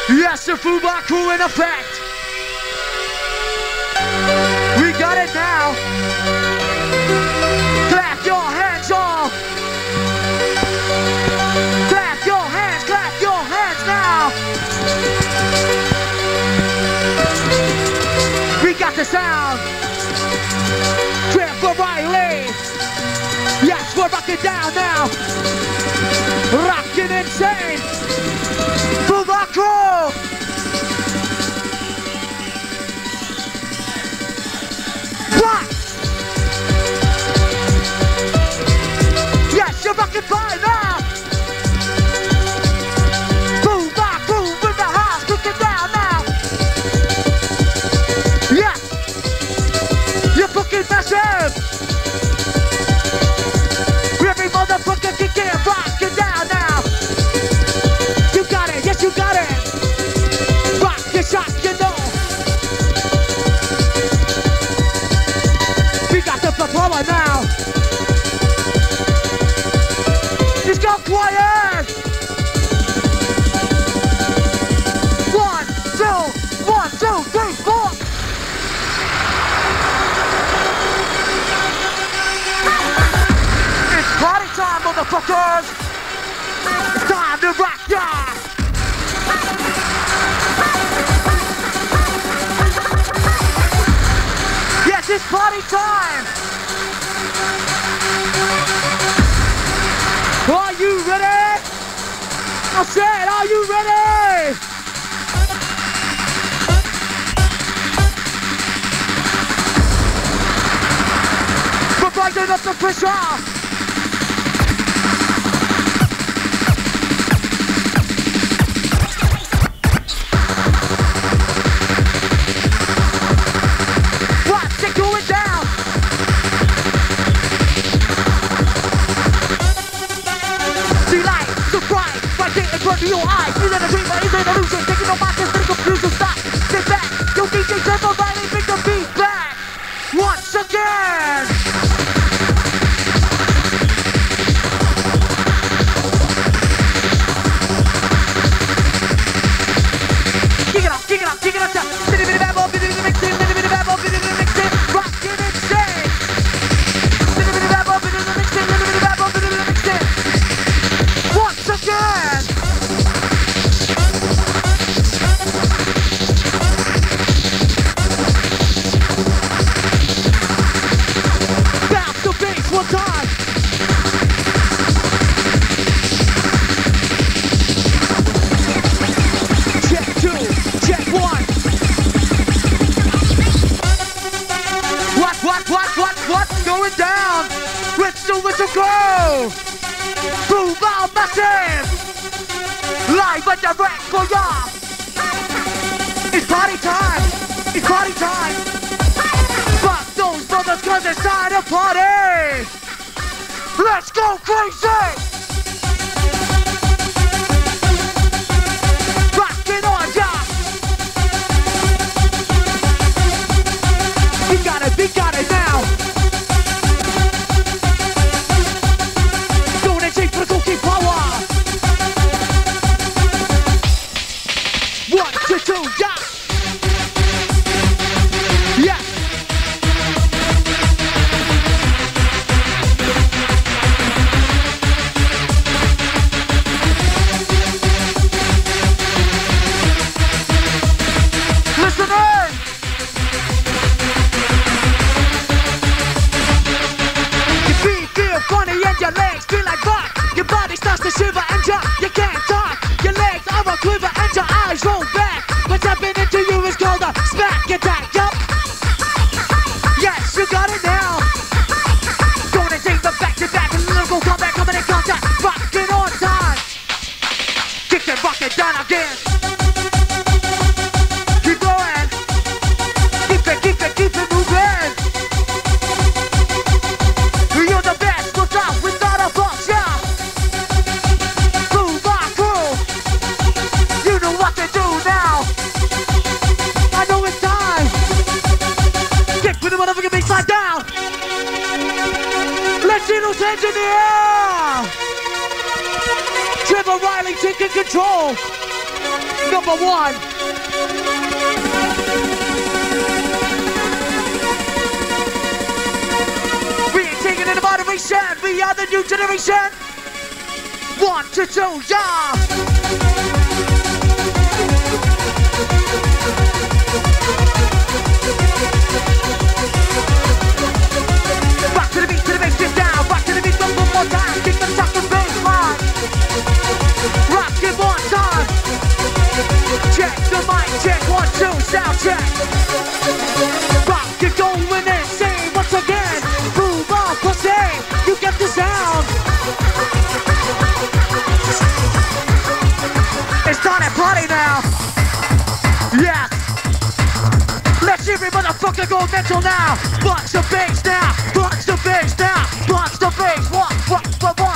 Yes, the Fubar crew in effect. We got it now. Clap your hands all. Clap your hands now. We got the sound. Trevor Riley. Yes, we're rocking down now. Rocking insane. Fubar crew. What? Yes, you're rocking by now. Fubar crew in the house, kicking down now. Yes, you're fucking massive. Every motherfucker can get rocking down now. You got it, yes you got it. Rock your shot, you know. We got the power now. Let's go quiet. 1, 2, 1, 2, 3, 4. It's party time, motherfuckers. It's time to rock ya. Yes, it's party time. Are you ready? I said, are you ready? We're fighting up the pressure. What's it going down? See light, so bright, right there in front of your eyes. Is it a dream or is it an illusion? Taking no mind, just let the confusion stop. Sit back, yo DJ Trevor Riley, bring the beat back. Once again. Kick it up, kick it up, kick it up, bitty bitty bad boy, bitty bitty mix it, bitty bitty bad boy, bitty bitty mix it, rockin' insane. Bitty bitty bad boy, bitty bitty mix it, bitty bitty bad boy, bitty bitty mix it. Once again. Bounce the bass one time. Check 2, check 1. What's going down? Let's do it to go. Fubar Massive. Live and direct for ya. It's party time. It's party time. Fuck those brothers cause it's time to party. Let's go crazy. Rockin' on ya. We got it now. Doing it cheap for the cookie power. 1, 2, 2, yeah. Yeah. Listen in. Funny and your legs feel like rock. Your body starts to shiver and jump. You can't talk. Your legs are a quiver and your eyes roll back. What's happening to you is called a smack attack. Yup. Yes, you got it now. Gonna take the back to back and lyrical combat coming in contact. Rockin' on time. Kick and rock it down again. Keep going. Keep it moving. You're the best, what's up without a box, yeah. Fubar crew, you know what to do now. I know it's time. Get with the motherfucking big slide down. Let's see those hands in the air. Trevor Riley taking control. Number one. We ain't taking in the moderation. We are the new generation. 1 to 2, yeah. Back to the beat, get down. Back to the beat, one more time. Kick the top of the bass line. Rock it one time. Check the mic, check 1, 2, sound check. Rock it going insane once again. Move on, pussy, you get the sound. It's time to party now. Yeah. Let's every motherfucker go mental now. Punch the bass now. Punch the bass now. Punch the bass. What?